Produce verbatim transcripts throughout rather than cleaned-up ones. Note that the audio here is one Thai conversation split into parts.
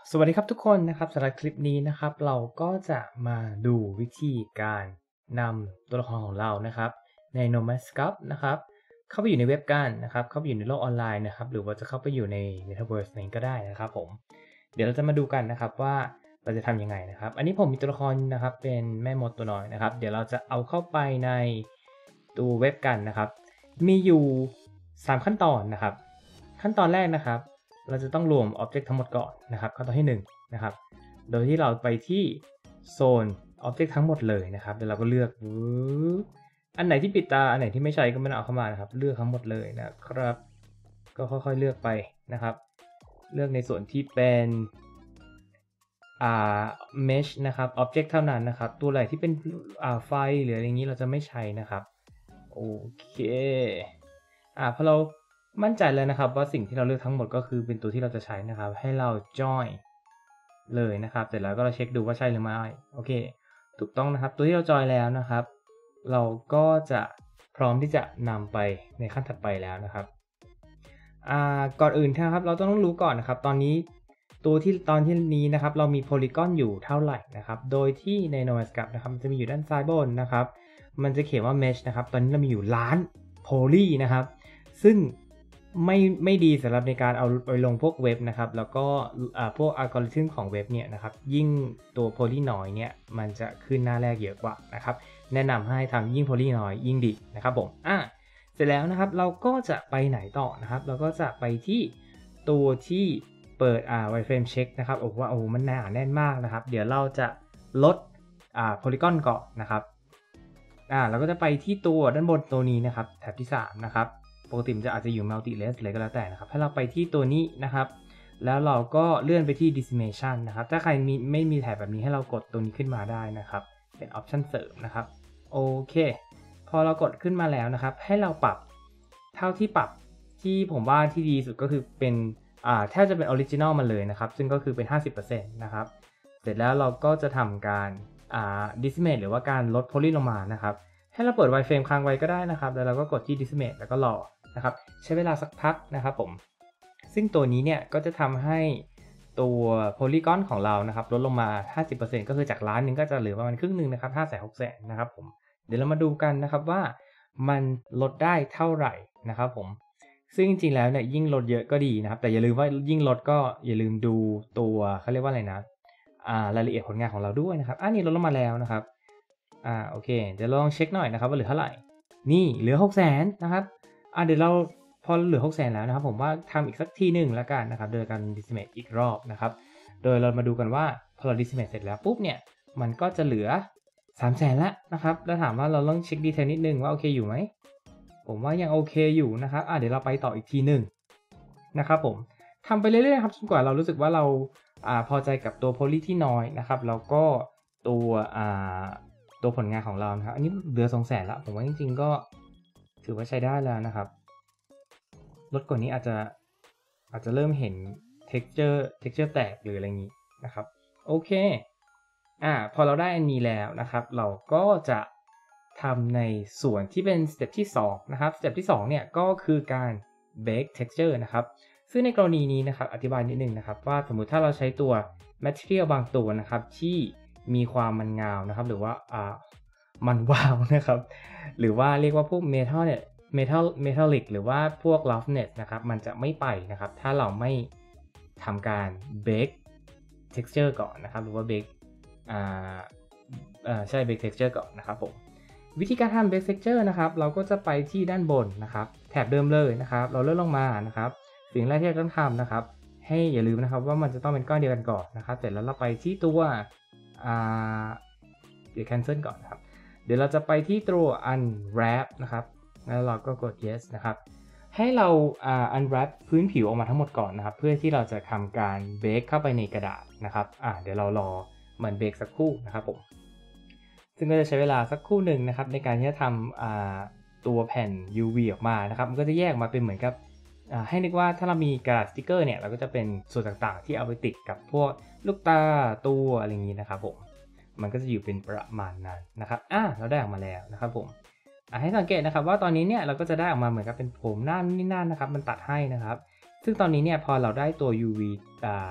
สวัสดีครับทุกคนนะครับสำหรับคลิปนี้นะครับเราก็จะมาดูวิธีการนำตัวละครของเรานะครับใน Nomadsculpt นะครับเข้าไปอยู่ในเว็บกันนะครับเข้าไปอยู่ในโลกออนไลน์นะครับหรือว่าจะเข้าไปอยู่ใน Metaverse นั้นก็ได้นะครับผมเดี๋ยวเราจะมาดูกันนะครับว่าเราจะทำยังไงนะครับอันนี้ผมมีตัวละครนะครับเป็นแม่มดตัวน้อยนะครับเดี๋ยวเราจะเอาเข้าไปในตัวเว็บกันนะครับมีอยู่สามขั้นตอนนะครับขั้นตอนแรกนะครับเราจะต้องรวม Object ทั้งหมดก่อนนะครับขั้นตอนที่หนึ่งนะครับโดยที่เราไปที่โซน Object ทั้งหมดเลยนะครับเดี๋ยวเราก็เลือกอันไหนที่ปิดตาอันไหนที่ไม่ใช่ก็ไม่ต้องเอาเข้ามานะครับเลือกทั้งหมดเลยนะครับก็ค่อยๆเลือกไปนะครับเลือกในส่วนที่เป็นอ่า mesh นะครับ object เท่านั้นนะครับตัวไหนที่เป็นอ่าไฟหรืออะไรอย่างนี้เราจะไม่ใช้นะครับโอเคอ่าพอเรามั่นใจแล้วนะครับว่าสิ่งที่เราเลือกทั้งหมดก็คือเป็นตัวที่เราจะใช้นะครับให้เรา join เลยนะครับเสร็จแล้วก็เราเช็คดูว่าใช่หรือไม่โอเคถูกต้องนะครับตัวที่เรา join แล้วนะครับเราก็จะพร้อมที่จะนำไปในขั้นถัดไปแล้วนะครับอ่าก่อนอื่นนะครับเราต้องรู้ก่อนนะครับตอนนี้ตัวที่ตอนที่นี้นะครับเรามีโพลีกอนอยู่เท่าไหร่นะครับโดยที่ใน Nomadsculpt นะครับมันจะมีอยู่ด้านซ้ายบนนะครับมันจะเขียนว่า mesh นะครับตอนนี้เรามีอยู่ล้านโพลีนะครับซึ่งไม่ไม่ดีสำหรับในการเอาไปลงพวกเว็บนะครับแล้วก็พวกอัลกอริทึมของเว็บเนี่ยนะครับยิ่งตัวโพลีน้อยเนี่ยมันจะขึ้นหน้าแรกเยอะกว่านะครับแนะนำให้ทำยิ่งโพลีน้อยยิ่งดีนะครับผมอ่ะเสร็จแล้วนะครับเราก็จะไปไหนต่อนะครับเราก็จะไปที่ตัวที่เปิดอ่า wireframe check นะครับโอ้ว่าโอ้มันหนาแน่นมากนะครับเดี๋ยวเราจะลดอ่า polygon ก่อนนะครับอ่าเราก็จะไปที่ตัวด้านบนตัวนี้นะครับแถบที่สามนะครับปกติมันจะอาจจะอยู่ multi less เลยก็แล้วแต่นะครับถ้าเราไปที่ตัวนี้นะครับแล้วเราก็เลื่อนไปที่ decimation นะครับถ้าใครมีไม่มีแถบแบบนี้ให้เรากดตัวนี้ขึ้นมาได้นะครับเป็น option เสริมนะครับโอเคพอเรากดขึ้นมาแล้วนะครับให้เราปรับเท่าที่ปรับที่ผมว่าที่ดีสุดก็คือเป็นอ่าแทบจะเป็น original มาเลยนะครับซึ่งก็คือเป็น ห้าสิบเปอร์เซ็นต์ นะครับเสร็จแล้วเราก็จะทำการอ่า decimate หรือว่าการลด poly ลงมานะครับให้เราเปิด wireframe ค้างไว้ก็ได้นะครับแล้วเราก็กดที่ decimate แล้วก็รอนะครับใช้เวลาสักพักนะครับผมซึ่งตัวนี้เนี่ยก็จะทำให้ตัว polygon ของเรานะครับลดลงมา ห้าสิบเปอร์เซ็นต์ ก็คือจากล้านนึงก็จะเหลือประมาณครึ่งนึงนะครับ ห้าแสนหกแสน นะครับผมเดี๋ยวเรามาดูกันนะครับว่ามันลดได้เท่าไหร่นะครับผมซึ่งจริงๆแล้วเนี่ยยิ่งลดเยอะก็ดีนะครับแต่อย่าลืมว่ายิ่งลดก็อย่าลืมดูตัวเขาเรียกว่าอะไรนะอ่ารายละเอียดผลงานของเราด้วยนะครับอ่านี่ลดลงมาแล้วนะครับอ่าโอเคเดี๋ยวลองเช็คหน่อยนะครับว่าเหลือเท่าไหร่นี่เหลือ หกแสน นะครับอ่าเดี๋ยวเราพอเหลือ หกแสน แล้วนะครับผมว่าทำอีกสักทีหนึ่งแล้วกันนะครับโดยการ decimate อีกรอบนะครับโดยเรามาดูกันว่าพอเรา decimate เสร็จแล้วปุ๊บเนี่ยมันก็จะเหลือ สามแสน แล้วนะครับแล้วถามว่าเราต้องเช็คดีเทลนิดนึงว่าโอเคอยู่ไหมผมว่ายังโอเคอยู่นะครับอ่ะเดี๋ยวเราไปต่ออีกทีหนึ่งนะครับผมทำไปเรื่อยๆครับจนกว่าเรารู้สึกว่าเราอ่าพอใจกับตัวโพลีที่น้อยนะครับแล้วก็ตัวอ่าตัวผลงานของเรานะครับอันนี้เหลือ สองแสน แล้วผมว่าจริงๆก็ถือว่าใช้ได้แล้วนะครับลดกว่านี้อาจจะอาจจะเริ่มเห็น texture texture แตกหรืออะไรอย่างนี้นะครับโอเคอ่าพอเราได้อันนี้แล้วนะครับเราก็จะทำในส่วนที่เป็นสเต็ปที่สองนะครับสเต็ปที่สองเนี่ยก็คือการ bake texture นะครับซึ่งในกรณีนี้นะครับอธิบายนิดนึงนะครับว่าสมมุติถ้าเราใช้ตัว material บางตัวนะครับที่มีความมันงาวนะครับหรือว่าอ่ามันวาวนะครับหรือว่าเรียกว่าพวก metal เนี่ย metal metallic หรือว่าพวก roughness นะครับมันจะไม่ไปนะครับถ้าเราไม่ทำการ bake texture ก่อนนะครับหรือว่า bake อ่าอ่าใช่ bake texture ก่อนนะครับผมวิธีการทำ bake texture นะครับเราก็จะไปที่ด้านบนนะครับแถบเดิมเลยนะครับเราเลื่อนลงมานะครับสิ่งแรกที่เราต้องทำนะครับให้อย่าลืมนะครับว่ามันจะต้องเป็นก้อนเดียวกันก่อนนะครับเสร็จแล้วเราไปที่ตัวอ่าเดี๋ยว cancel ก่อนครับเดี๋ยวเราจะไปที่ตัว unwrap นะครับแล้วเราก็กด yes นะครับให้เราอ่า unwrap พื้นผิวออกมาทั้งหมดก่อนนะครับเพื่อที่เราจะทำการ bake เข้าไปในกระดาษนะครับอ่าเดี๋ยวเรารอมันเบรกสักครู่นะครับผมซึ่งก็จะใช้เวลาสักครู่หนึ่งนะครับในการที่จะทำตัวแผ่น ยู วี ออกมานะครับมันก็จะแยกมาเป็นเหมือนกับให้นึกว่าถ้าเรามีกระดาษสติกเกอร์เนี่ยเราก็จะเป็นส่วนต่างๆที่เอาไปติดกับพวกลูกตาตัวอะไรอย่างนี้นะครับผมมันก็จะอยู่เป็นประมาณนั้นนะครับอ่ะเราได้ออกมาแล้วนะครับผมให้สังเกตนะครับว่าตอนนี้เนี่ยเราก็จะได้ออกมาเหมือนกับเป็นผมหน้านี่นั่นนะครับมันตัดให้นะครับซึ่งตอนนี้เนี่ยพอเราได้ตัว ยู วี อ่า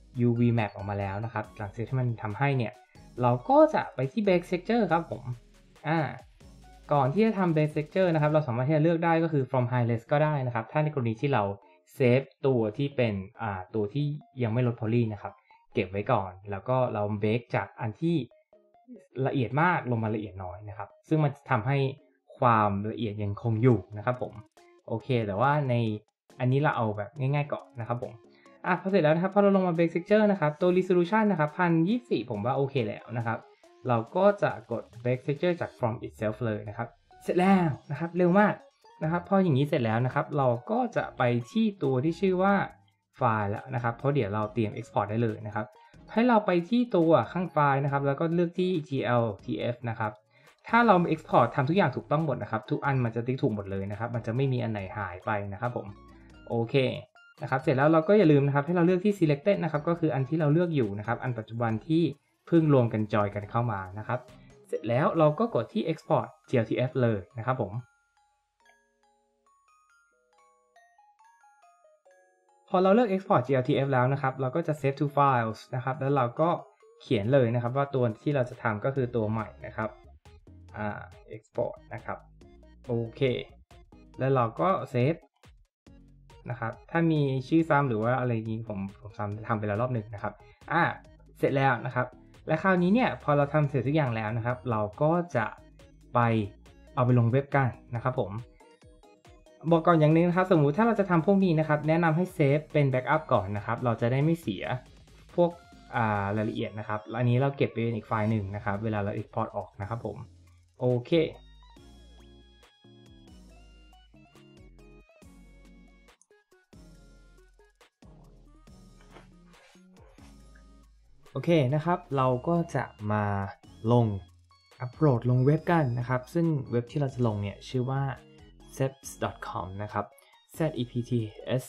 ยู วี map ออกมาแล้วนะครับหลังจากที่มันทำให้เนี่ยเราก็จะไปที่ base texture ครับผมอ่าก่อนที่จะทำ base texture นะครับเราสามารถที่จะเลือกได้ก็คือ from high res ก็ได้นะครับถ้าในกรณีที่เราเซฟตัวที่เป็นอ่าตัวที่ยังไม่ลด poly นะครับเก็บไว้ก่อนแล้วก็เราเบรกจากอันที่ละเอียดมากลงมาละเอียดน้อยนะครับซึ่งมันทำให้ความละเอียดยังคงอยู่นะครับผมโอเคแต่ว่าในอันนี้เราเอาแบบง่ายๆก่อนนะครับผมอ่ะพอเสร็จแล้วนะครับพอเราลงมา base texture นะครับตัว resolution นะครับหนึ่งพันยี่สิบสี่ผมว่าโอเคแล้วนะครับเราก็จะกด base texture จาก from itself เลยนะครับเสร็จแล้วนะครับเร็วมากนะครับพออย่างนี้เสร็จแล้วนะครับเราก็จะไปที่ตัวที่ชื่อว่าไฟล์แล้วนะครับเพราะเดี๋ยวเราเตรียม export ได้เลยนะครับให้เราไปที่ตัวข้างไฟล์นะครับแล้วก็เลือกที่ จี แอล ที เอฟ นะครับถ้าเรา export ทำทุกอย่างถูกต้องหมดนะครับทุกอันมันจะติ๊กถูกหมดเลยนะครับมันจะไม่มีอันไหนหายไปนะครับผมโอเคนะครับเสร็จแล้วเราก็อย่าลืมนะครับให้เราเลือกที่ selected นะครับก็คืออันที่เราเลือกอยู่นะครับอันปัจจุบันที่เพิ่งรวมกันจอยกันเข้ามานะครับเสร็จแล้วเราก็กดที่ export จี แอล ที เอฟ เลยนะครับผมพอเราเลือก export จี แอล ที เอฟ แล้วนะครับเราก็จะ save to files นะครับแล้วเราก็เขียนเลยนะครับว่าตัวที่เราจะทำก็คือตัวใหม่นะครับอ่า export นะครับโอเคแล้วเราก็ save นะครับถ้ามีชื่อซ้ำหรือว่าอะไรนี้ผมผมซ้ำทำไปแล้วรอบหนึ่งนะครับอ่าเสร็จแล้วนะครับและคราวนี้เนี่ยพอเราทำเสร็จทุกอย่างแล้วนะครับเราก็จะไปเอาไปลงเว็บกันนะครับผมบอกก่อนอย่างนึงนะครับสมมุติถ้าเราจะทำพวกนี้นะครับแนะนำให้เซฟเป็นแบ็กอัพก่อนนะครับเราจะได้ไม่เสียพวกอ่ารายละเอียดนะครับอันนี้เราเก็บเป็นอีกไฟล์หนึ่งนะครับเวลาเรา export ออกนะครับผมโอเคโอเคนะครับเราก็จะมาลงอัปโหลดลงเว็บกันนะครับซึ่งเว็บที่เราจะลงเนี่ยชื่อว่า zeps ดอท คอม นะครับ zeps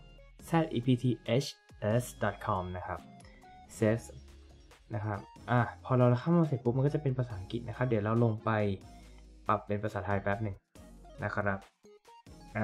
zeps ดอท คอม นะครับ zeps นะครับอ่ะพอเราเข้ามาเสร็จปุ๊บมันก็จะเป็นภาษาอังกฤษนะครับเดี๋ยวเราลงไปปรับเป็นภาษาไทยแป๊บหนึ่งนะครับอ่า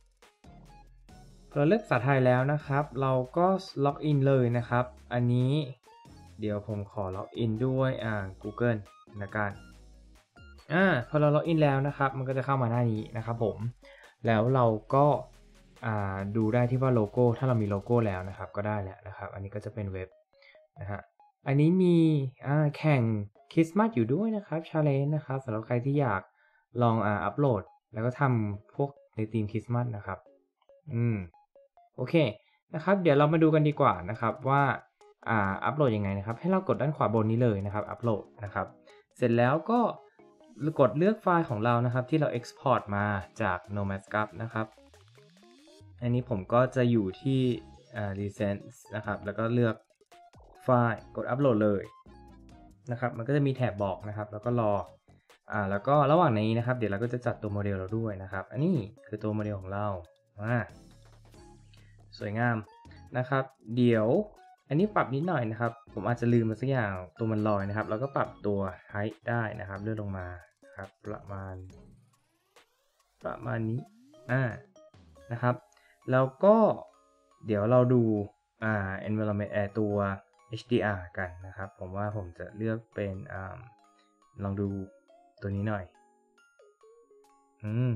เราเลือกภาษาไทยแล้วนะครับเราก็ล็อกอินเลยนะครับอันนี้เดี๋ยวผมขอล็อกอินด้วยอ่า Google นะกันอ่าพอเราล็อกอินแล้วนะครับมันก็จะเข้ามาหน้านี้นะครับผมแล้วเราก็อ่าดูได้ที่ว่าโลโก้ถ้าเรามีโลโก้แล้วนะครับก็ได้แหละนะครับอันนี้ก็จะเป็นเว็บนะฮะอันนี้มีอ่าแข่งคริสต์มาสอยู่ด้วยนะครับชาเลนจ์นะครับสำหรับใครที่อยากลองอ่าอัปโหลดแล้วก็ทำพวกในธีมคริสต์มาสนะครับอืมโอเคนะครับเดี๋ยวเรามาดูกันดีกว่านะครับว่าอ่าอัปโหลดยังไงนะครับให้เรากดด้านขวาบนนี้เลยนะครับอัปโหลดนะครับเสร็จแล้วก็กดเลือกไฟล์ของเรานะครับที่เรา export มาจาก Nomadsculp นะครับอันนี้ผมก็จะอยู่ที่อ่า recent นะครับแล้วก็เลือกไฟล์กดอัปโหลดเลยนะครับมันก็จะมีแถบบอกนะครับแล้วก็รออ่าแล้วก็ระหว่างนี้นะครับเดี๋ยวเราก็จะจัดตัวโมเดลเราด้วยนะครับอันนี้คือตัวโมเดลของเราอ่าสวยงามนะครับเดี๋ยวอันนี้ปรับนิดหน่อยนะครับผมอาจจะลืมมาสักอย่างตัวมันลอยนะครับแล้วก็ปรับตัว height ได้นะครับเลื่อนลงมาครับประมาณประมาณนี้อ่านะครับแล้วก็เดี๋ยวเราดูอ่า environment ตัว เอช ดี อาร์ กันนะครับผมว่าผมจะเลือกเป็นอ่าลองดูตัวนี้หน่อยอืม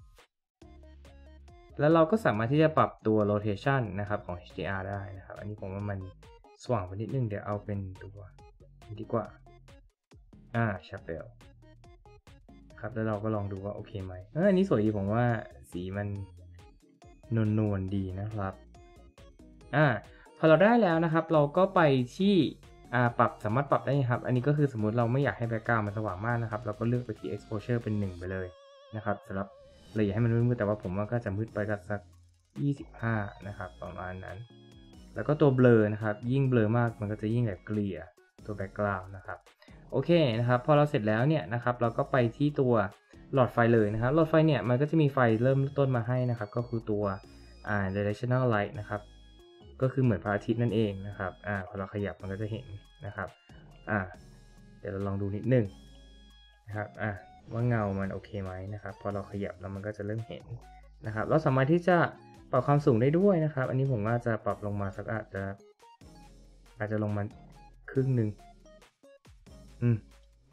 แล้วเราก็สามารถที่จะปรับตัว rotation นะครับของ เอช ดี อาร์ ได้นะครับอันนี้ผมว่ามันสว่างไปนิดนึงเดี๋ยวเอาเป็นตัวนี้ดีกว่าอ่า sharpen ครับแล้วเราก็ลองดูว่าโอเคไหมเอออันนี้สวยดีผมว่าสีมันนวลๆดีนะครับอ่าพอเราได้แล้วนะครับเราก็ไปที่อ่าปรับสามารถปรับได้ครับอันนี้ก็คือสมมุติเราไม่อยากให้แบ็คกราวด์มันสว่างมากนะครับเราก็เลือกไปที่ exposure เป็นหนึ่งไปเลยนะครับสำหรับเราอยากให้มันมืดๆแต่ว่าผมว่าก็จะมืดไปกับสักยี่สิบห้านะครับประมาณนั้นแล้วก็ตัวเบลอนะครับยิ่งเบลอมากมันก็จะยิ่งแบบเกลี่ยตัวแบ็คกราวด์นะครับโอเคนะครับพอเราเสร็จแล้วเนี่ยนะครับเราก็ไปที่ตัวหลอดไฟเลยนะครับหลอดไฟเนี่ยมันก็จะมีไฟเริ่มต้นมาให้นะครับก็คือตัวอ่า directional light นะครับก็คือเหมือนพระอาทิตย์นั่นเองนะครับอ่าพอเราขยับมันก็จะเห็นนะครับอ่าเดี๋ยวเราลองดูนิดนึงนะครับอ่าว่าเงามันโอเคไหมนะครับพอเราขยับแล้วมันก็จะเริ่มเห็นนะครับเราสามารถที่จะปรับความสูงได้ด้วยนะครับอันนี้ผมว่าจะปรับลงมาสักอาจจะอาจจะลงมาครึ่งหนึ่งอืม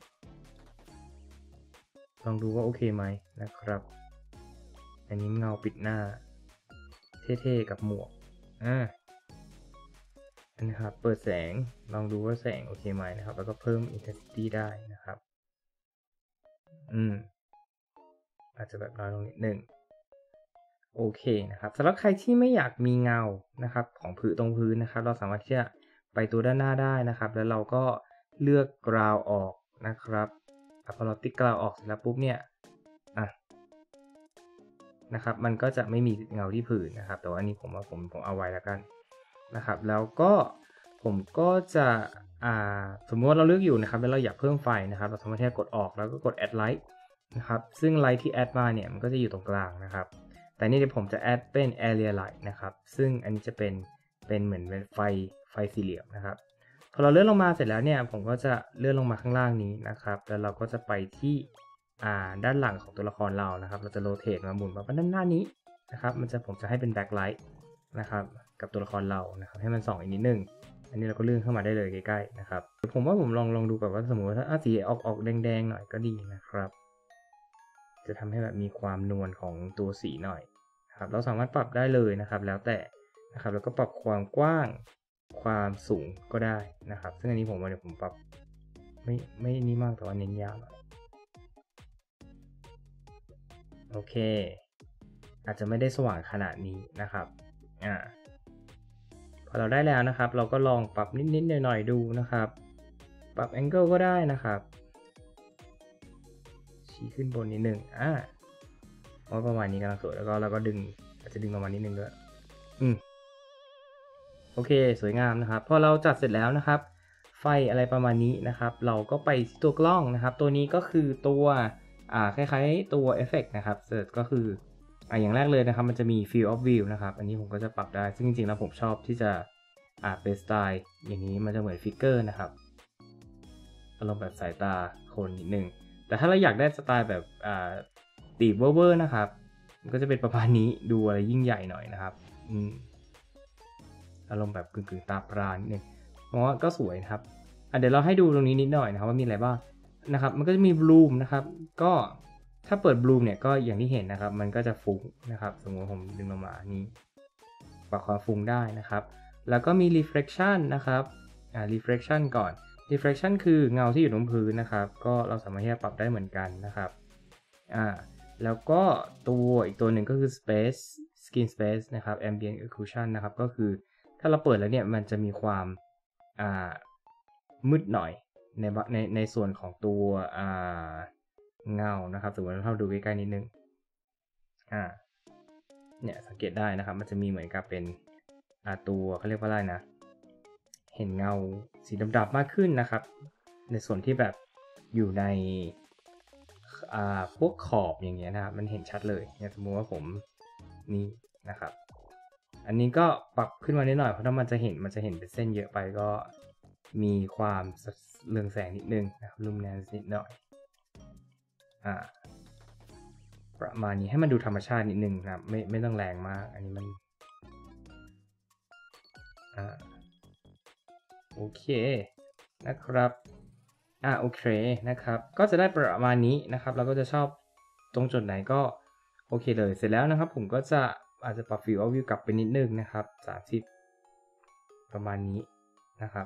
ลองดูว่าโอเคไหมนะครับอันนี้เงาปิดหน้าเท่ๆกับหมวกอ่าอันนี้ครับเปิดแสงลองดูว่าแสงโอเคไหมนะครับแล้วก็เพิ่ม intensity ได้นะครับอืมอาจจะแบบน้อยลงนิดหนึ่งโอเคนะครับสำหรับใครที่ไม่อยากมีเงานะครับของพื้นตรงพื้นนะครับเราสามารถที่จะไปตัวด้านหน้าได้นะครับแล้วเราก็เลือกกราวออกนะครับพอเราติ๊กกราวออกเสร็จแล้วปุ๊บเนี่ยอ่ะนะครับมันก็จะไม่มีเงาที่พื้นนะครับแต่ว่าอันนี้ผมว่าผมผมเอาไว้แล้วกันนะครับแล้วก็ผมก็จะอ่าสมมติว่าเราเลือกอยู่นะครับแล้วเราอยากเพิ่มไฟนะครับเราสามารถที่จะกดออกแล้วก็กด add light นะครับซึ่ง light ที่ add มาเนี่ยมันก็จะอยู่ตรงกลางนะครับแต่นี่เดี๋ยวผมจะ add เป็น area light นะครับซึ่งอันนี้จะเป็นเป็นเหมือนเป็นไฟไฟสี่เหลี่ยมนะครับพอเราเลื่อนลงมาเสร็จแล้วเนี่ยผมก็จะเลื่อนลงมาข้างล่างนี้นะครับแล้วเราก็จะไปที่อ่าด้านหลังของตัวละครเรานะครับเราจะโรเตทมาหมุนมาด้านหน้านี้นะครับมันจะผมจะให้เป็น backlight นะครับกับตัวละครเรานะครับให้มันส่องอีกนิดนึงอันนี้เราก็เลื่อนเข้ามาได้เลยใกล้ๆนะครับผมว่าผมลองลองดูแบบว่าสมมติว่าถ้าสีออกออกแดงๆหน่อยก็ดีนะครับจะทำให้แบบมีความนวลของตัวสีหน่อยครับเราสามารถปรับได้เลยนะครับแล้วแต่นะครับแล้วก็ปรับความกว้างความสูงก็ได้นะครับซึ่งอันนี้ผมว่าเดี๋ยวผมปรับไม่ไม่นี่มากแต่ว่าเน้นยาวหน่อยโอเคอาจจะไม่ได้สว่างขนาดนี้นะครับอ่าพอเราได้แล้วนะครับเราก็ลองปรับนิดๆหน่อยๆดูนะครับปรับ angle ก็ได้นะครับชี้ขึ้นบนนิดนึงอ่าว่าประมาณนี้กำลังสวยแล้วก็เราก็ดึงอาจจะดึงประมาณนิดนึงด้วยอืมโอเคสวยงามนะครับพอเราจัดเสร็จแล้วนะครับไฟอะไรประมาณนี้นะครับเราก็ไปที่ตัวกล้องนะครับตัวนี้ก็คือตัวอ่าคล้ายๆตัวเอฟเฟกต์นะครับเสร็จก็คืออ่าอย่างแรกเลยนะครับมันจะมี field of view นะครับอันนี้ผมก็จะปรับได้ซึ่งจริงๆแล้วผมชอบที่จะอ่าเป็นสไตล์อย่างนี้มันจะเหมือนฟิกเกอร์นะครับอารมณ์แบบสายตาคนนิดนึงแต่ถ้าเราอยากได้สไตล์แบบอ่าตีบเวอร์ๆนะครับมันก็จะเป็นประมาณนี้ดูอะไรยิ่งใหญ่หน่อยนะครับอืมอารมณ์แบบกึ่งๆตาปรานิดนึงเพราะว่าก็สวยนะครับอ่ะเดี๋ยวเราให้ดูตรงนี้นิดหน่อยนะครับว่ามีอะไรบ้างนะครับมันก็จะมีบลูมนะครับก็ถ้าเปิดบลูมเนี่ยก็อย่างที่เห็นนะครับมันก็จะฟุ้งนะครับสมมติผมดึงลงมานี้ปรับความฟุ้งได้นะครับแล้วก็มี reflection นะครับอ่า reflection ก่อน reflection คือเงาที่อยู่ตรงพื้นนะครับก็เราสามารถที่จะปรับได้เหมือนกันนะครับอ่าแล้วก็ตัวอีกตัวหนึ่งก็คือ space skin space นะครับ ambient occlusion นะครับก็คือถ้าเราเปิดแล้วเนี่ยมันจะมีความอ่ามืดหน่อยในในในส่วนของตัวอ่าเงานะครับสมมติเราดูใกล้ๆนิดนึงอ่าเนี่ยสังเกตได้นะครับมันจะมีเหมือนกับเป็นอ่าตัวเขาเรียกว่าอะไรนะเห็นเงาสีดำๆมากขึ้นนะครับในส่วนที่แบบอยู่ในอ่าพวกขอบอย่างเงี้ยนะครับมันเห็นชัดเลยเนี่ยสมมติว่าผมนี่นะครับอันนี้ก็ปรับขึ้นมานิดหน่อยเพราะถ้ามันจะเห็นมันจะเห็นเป็นเส้นเยอะไปก็มีความเรืองแสงนิดนึงนะครับลูมิเนนซ์นิดหน่อยอ่าประมาณนี้ให้มันดูธรรมชาตินิดนึงนะครับไม่ไม่ต้องแรงมากอันนี้มันอ่าโอเคนะครับอ่าโอเคนะครับก็จะได้ประมาณนี้นะครับเราก็จะชอบตรงจุดไหนก็โอเคเลยเสร็จแล้วนะครับผมก็จะอาจจะปรับ field of view กลับไปนิดนึงนะครับสามสิบประมาณนี้นะครับ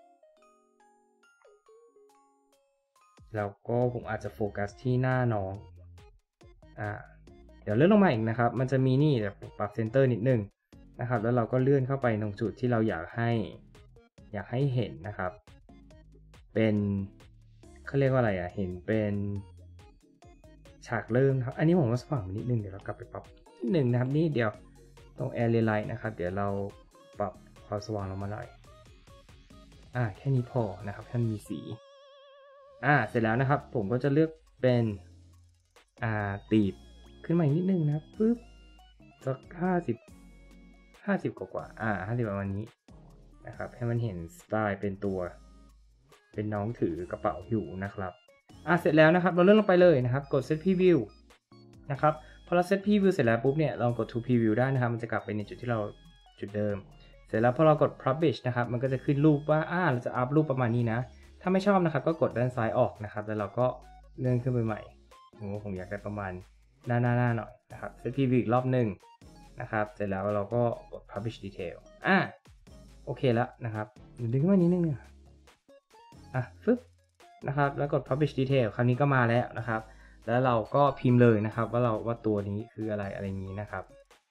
แล้วก็ผมอาจจะโฟกัสที่หน้าน้องอ่าเดี๋ยวเลื่อนลงมาอีกนะครับมันจะมีนี่เดี๋ยวปรับเซนเตอร์นิดนึงนะครับแล้วเราก็เลื่อนเข้าไปตรงจุดที่เราอยากให้อยากให้เห็นนะครับเป็นเขาเรียกว่าอะไรอ่ะเห็นเป็นฉากเริ่มครับอันนี้ผมว่าสว่างนิดนึงเดี๋ยวเรากลับไปปรับนิดนึงนะครับนี่เดี๋ยวตรง area light นะครับเดี๋ยวเราปรับความสว่างลงมาหน่อยอ่าแค่นี้พอนะครับท่านมีสีอ่าเสร็จแล้วนะครับผมก็จะเลือกเป็นอ่าตีบขึ้นมาอีกนิดนึงนะครับปึ๊บสักห้าสิบห้าสิบกว่าๆอ่าห้าสิบประมาณนี้นะครับให้มันเห็นสไตล์เป็นตัวเป็นน้องถือกระเป๋าอยู่นะครับอ่ะเสร็จแล้วนะครับเราเลื่อนลงไปเลยนะครับกด set preview นะครับพอเรา set preview เสร็จแล้วปุ๊บเนี่ยเรากด to preview ได้นะครับมันจะกลับไปในจุดที่เราจุดเดิมเสร็จแล้วพอเรากด publish นะครับมันก็จะขึ้นรูปว่าอ่าเราจะอัพรูปประมาณนี้นะถ้าไม่ชอบนะครับก็กดด้านซ้ายออกนะครับแล้วเราก็เลื่อนขึ้นไปใหม่โอ้ผมอยากได้ประมาณหน้าหน้าหน้าหน่อยนะครับเซต preview อีกรอบหนึ่งนะครับเสร็จแล้วเราก็กด publish detail อ่าโอเคแล้วนะครับดึงขึ้นมานิดนึงเนี่ยอ่ะฟึบนะครับแล้วกด publish detail คราวนี้ก็มาแล้วนะครับแล้วเราก็พิมพ์เลยนะครับว่าเราว่าตัวนี้คืออะไรอะไรอย่างนี้นะครับ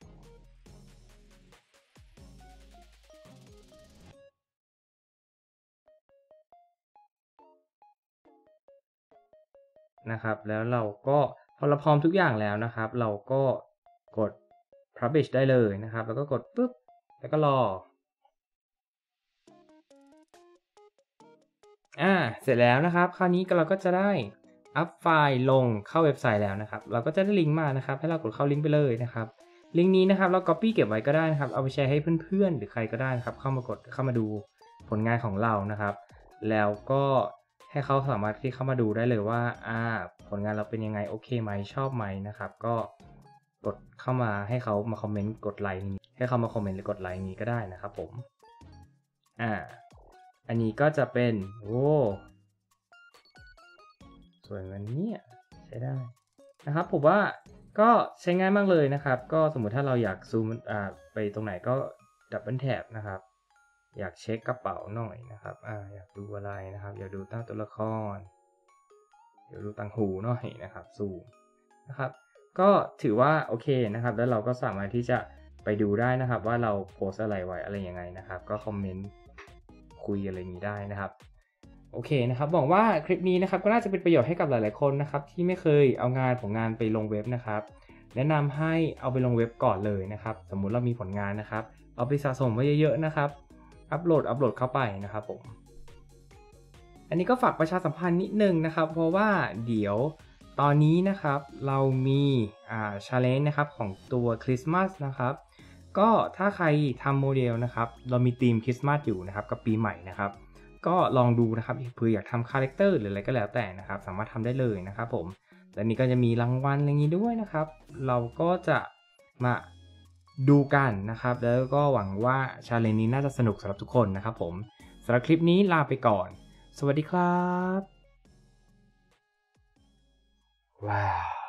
นะครับแล้วเราก็พอเราพร้อมทุกอย่างแล้วนะครับเราก็กด publish ได้เลยนะครับแล้วก็กดปุ๊บแล้วก็รออ่าเสร็จแล้วนะครับคราวนี้เราก็จะได้อัพไฟล์ลงเข้าเว็บไซต์แล้วนะครับเราก็จะได้ลิงก์มานะครับให้เรากดเข้าลิงก์ไปเลยนะครับลิงก์นี้นะครับเรา copy เก็บไว้ก็ได้นะครับเอาไปแชร์ให้เพื่อนๆหรือใครก็ได้นะครับเข้ามากดเข้ามาดูผลงานของเรานะครับแล้วก็ให้เขาสามารถที่เข้ามาดูได้เลยว่าอ่าผลงานเราเป็นยังไงโอเคไหมชอบไหมนะครับก็กดเข้ามาให้เขามาคอมเมนต์กดไลค์ให้เขามาคอมเมนต์หรือกดไลค์นี้ก็ได้นะครับผมอ่าอันนี้ก็จะเป็นโอ้สวยมันเนี่ยใช้ได้นะครับผมว่าก็ใช้ง่ายมากเลยนะครับก็สมมุติถ้าเราอยากซูมอ่าไปตรงไหนก็ดับเบิลแท็บนะครับอยากเช็คกระเป๋าหน่อยนะครับอ่าอยากดูอะไรนะครับอยากดูตั้งตัวละครอยากดูต่างหูหน่อยนะครับซูมนะครับก็ถือว่าโอเคนะครับแล้วเราก็สามารถที่จะไปดูได้นะครับว่าเราโพสอะไรไว้อะไรยังไงนะครับก็คอมเมนต์คุยอะไรอย่างนี้ได้นะครับโอเคนะครับหวังว่าคลิปนี้นะครับก็น่าจะเป็นประโยชน์ให้กับหลายๆคนนะครับที่ไม่เคยเอางานผลงานไปลงเว็บนะครับแนะนำให้เอาไปลงเว็บก่อนเลยนะครับสมมุติเรามีผลงานนะครับเอาไปสะสมไว้เยอะๆนะครับอัปโหลดอัปโหลดเข้าไปนะครับผมอันนี้ก็ฝากประชาสัมพันธ์นิดนึงนะครับเพราะว่าเดี๋ยวตอนนี้นะครับเรามีอ่า challenge นะครับของตัวคริสต์มาสนะครับก็ถ้าใครทำโมเดลนะครับเรามีธีมคริสต์มาสอยู่นะครับกับปีใหม่นะครับก็ลองดูนะครับเผื่ออยากทำคาแรคเตอร์หรืออะไรก็แล้วแต่นะครับสามารถทำได้เลยนะครับผมและนี่ก็จะมีรางวัลอะไรอย่างนี้ด้วยนะครับเราก็จะมาดูกันนะครับแล้วก็หวังว่า challenge นี้น่าจะสนุกสำหรับทุกคนนะครับผมสำหรับคลิปนี้ลาไปก่อนสวัสดีครับว้าว